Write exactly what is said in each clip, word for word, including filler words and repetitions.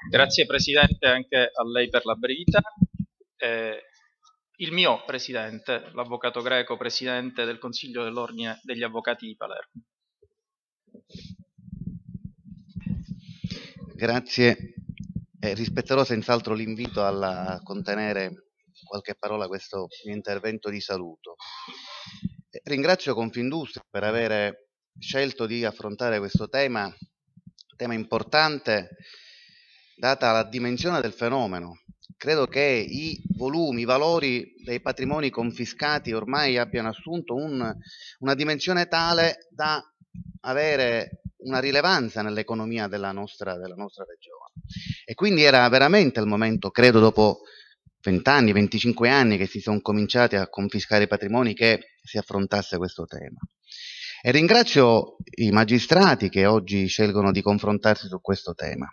Grazie Presidente anche a lei per la brevità. Eh, il mio Presidente, l'Avvocato Greco, Presidente del Consiglio dell'Ordine degli Avvocati di Palermo. Grazie. Eh, rispetterò senz'altro l'invito a contenere qualche parola a questo mio intervento di saluto. Eh, ringrazio Confindustria per aver scelto di affrontare questo tema, tema importante, data la dimensione del fenomeno. Credo che i volumi, i valori dei patrimoni confiscati ormai abbiano assunto un, una dimensione tale da avere una rilevanza nell'economia della nostra, della nostra regione. E quindi era veramente il momento, credo dopo vent'anni, venticinque anni che si sono cominciati a confiscare i patrimoni, che si affrontasse questo tema. E ringrazio i magistrati che oggi scelgono di confrontarsi su questo tema,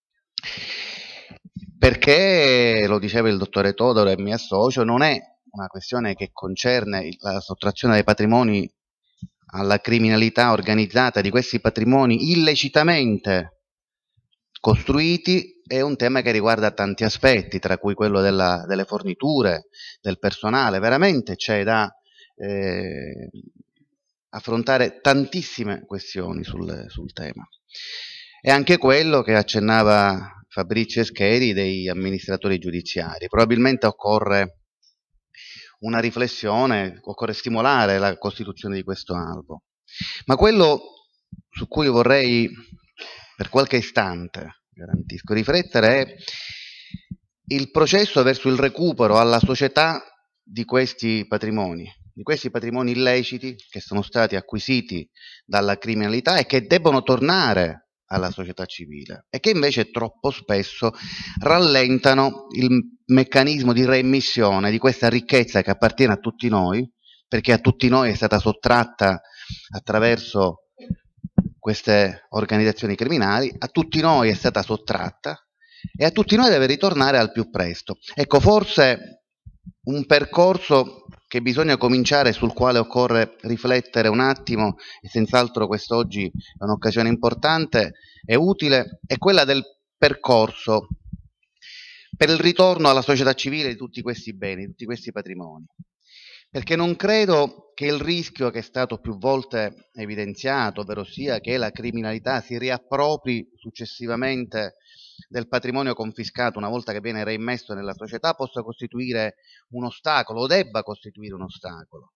perché, lo diceva il dottore Todoro e mi associo, non è una questione che concerne la sottrazione dei patrimoni alla criminalità organizzata di questi patrimoni illecitamente costruiti, è un tema che riguarda tanti aspetti, tra cui quello della, delle forniture, del personale. Veramente c'è da eh, affrontare tantissime questioni sul, sul tema. E anche quello che accennava Fabrizio Escheri degli amministratori giudiziari. Probabilmente occorre una riflessione, occorre stimolare la costituzione di questo albo. Ma quello su cui vorrei per qualche istante, garantisco, riflettere è il processo verso il recupero alla società di questi patrimoni, di questi patrimoni illeciti che sono stati acquisiti dalla criminalità e che debbono tornare alla società civile e che invece troppo spesso rallentano il meccanismo di reimmissione di questa ricchezza che appartiene a tutti noi, perché a tutti noi è stata sottratta attraverso queste organizzazioni criminali, a tutti noi è stata sottratta e a tutti noi deve ritornare al più presto. Ecco, forse un percorso che bisogna cominciare, sul quale occorre riflettere un attimo, e senz'altro quest'oggi è un'occasione importante e utile, è quella del percorso per il ritorno alla società civile di tutti questi beni, di tutti questi patrimoni. Perché non credo che il rischio che è stato più volte evidenziato, ovvero sia che la criminalità si riappropri successivamente del patrimonio confiscato una volta che viene reimmesso nella società, possa costituire un ostacolo o debba costituire un ostacolo.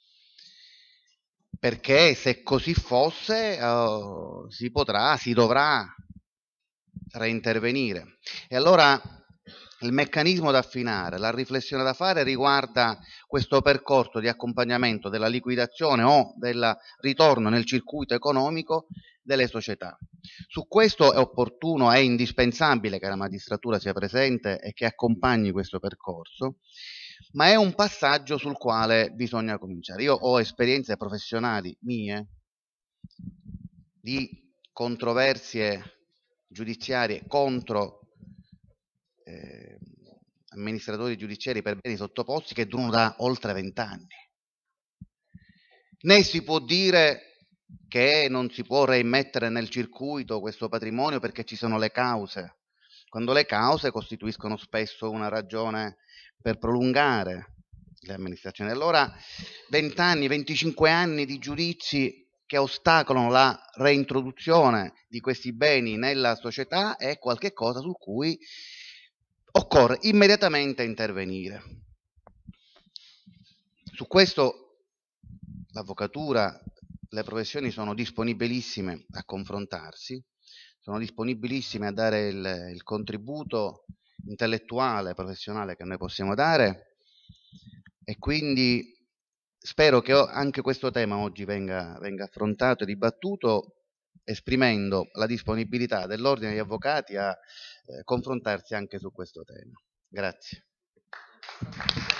Perché se così fosse uh, si potrà, si dovrà reintervenire. E allora il meccanismo da affinare, la riflessione da fare riguarda questo percorso di accompagnamento della liquidazione o del ritorno nel circuito economico delle società. Su questo è opportuno, è indispensabile che la magistratura sia presente e che accompagni questo percorso, ma è un passaggio sul quale bisogna cominciare. Io ho esperienze professionali mie di controversie giudiziarie contro eh, amministratori giudiziari per beni sottoposti che durano da oltre vent'anni. Né si può dire che non si può reimmettere nel circuito questo patrimonio perché ci sono le cause, quando le cause costituiscono spesso una ragione per prolungare le amministrazioni. Allora vent'anni, venticinque anni di giudizi che ostacolano la reintroduzione di questi beni nella società è qualcosa su cui occorre immediatamente intervenire. Su questo l'avvocatura, le professioni sono disponibilissime a confrontarsi, sono disponibilissime a dare il, il contributo intellettuale, professionale che noi possiamo dare, e quindi spero che anche questo tema oggi venga, venga affrontato e dibattuto, esprimendo la disponibilità dell'Ordine degli Avvocati a eh, confrontarsi anche su questo tema. Grazie.